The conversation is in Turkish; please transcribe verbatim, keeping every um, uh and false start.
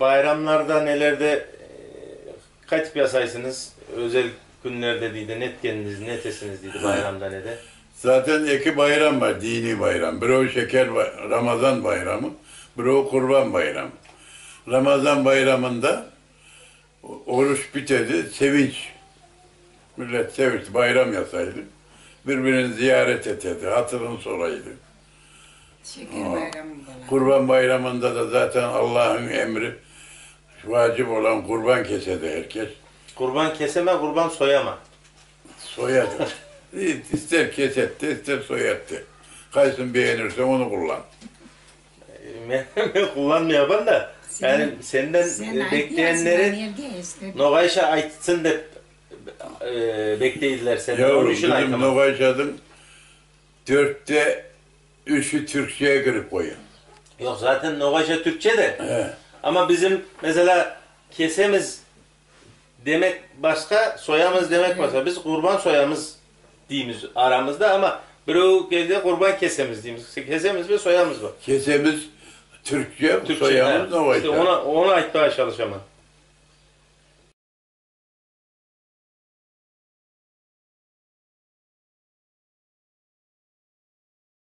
bayramlarda nelerde e, kaç yasaysınız? Özel günlerde deydi, net kendiniz, netesiniz deydi bayramda ne de. Zaten iki bayram var, dini bayram. Biri o şeker bay- Ramazan bayramı, biri o kurban bayramı. Ramazan bayramında o- oruç bitirdi, sevinç. Millet sevinç, bayram yasaydı. Birbirini ziyaret ederdi, hatırını soraydı. Şeker bayramı falan. Kurban bayramında da zaten Allah'ın emri, vacip olan kurban kesedi herkes. Kurban keseme, kurban soyama. Soyadı. İster kesetti, ister soyattı. Kaysın beğenirsen onu kullan. Ben kullanmayaban da yani senden Sen e, ait bekleyenleri yazsın, nerede istedin? Nogayşa aytsın da e, bekleydiler senden. Onun Yavrum için bizim aytamam. Nogaşad'ın dörtte üçü Türkçe'ye girip koyun. Yok zaten Nogayşa Türkçe de. He. Ama bizim mesela kesemiz demek başka, soyamız demek başka. Biz kurban soyamız diyimiz aramızda ama bir geldi kurban kesemiz diyimiz. Kesemiz ve soyamız var. Kesemiz Türkçe, Türkçe, soyamız evet. Nogaşa. İşte ona, ona ait daha çalışamam.